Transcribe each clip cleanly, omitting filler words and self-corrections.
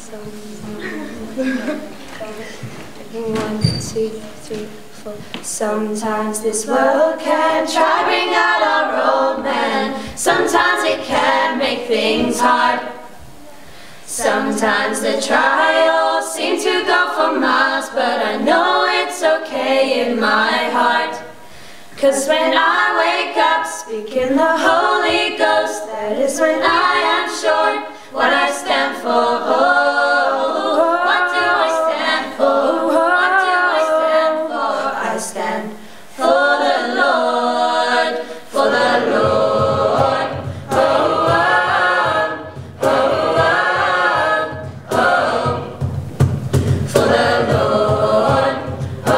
1, 2, 3, 4. Sometimes this world can try bring out our old man. Sometimes it can make things hard. Sometimes the trials seem to go for miles, but I know it's okay in my heart. 'Cause when I wake up speaking the Holy Ghost, that is when I am sure what I stand for. Oh, what do I stand for? What do I stand for? I stand for the Lord, for the Lord. Oh, oh, oh, oh, oh, for the Lord. Oh,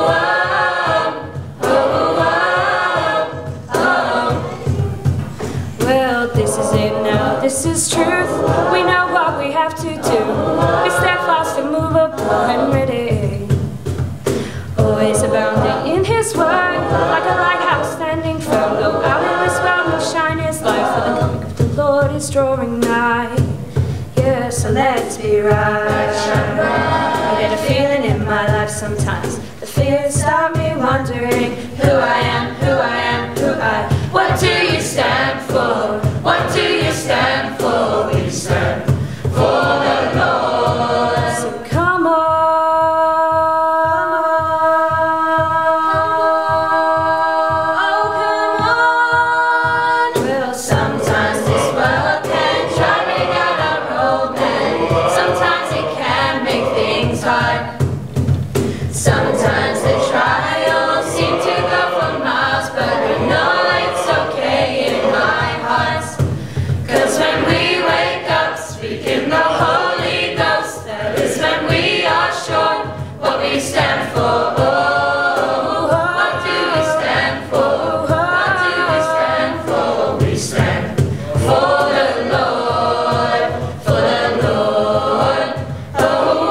oh, oh, oh. Well, this is it now, this is truth. We know what we have to do. Be steadfast, immovable, and ready. Always abounding in His word, like a lighthouse standing firm. Go out in this world and shine His light, for the coming of the Lord is drawing nigh. Yeah, so let's be right. I get a feeling in my life sometimes. The fears start me wondering who I am, who I am, who I. What do you stand for? What do you stand for? We stand for the Lord. So come on. Oh, come on. Well, sometimes this world can try bring out our old man. Sometimes it can make things hard. Sometimes the trials seem to go for miles, but I know it's okay in my heart. 'Cause when we wake up speaking the Holy Ghost, that is when we are sure what we stand for. Oh, what do we stand for? What do we stand for? We stand for the Lord, for the Lord. Oh,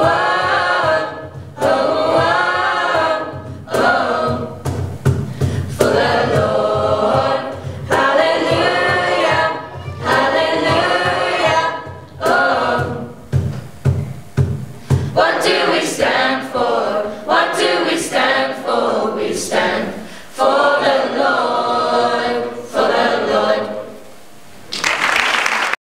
oh, oh, oh, for the Lord. Hallelujah, hallelujah. Oh, what do we stand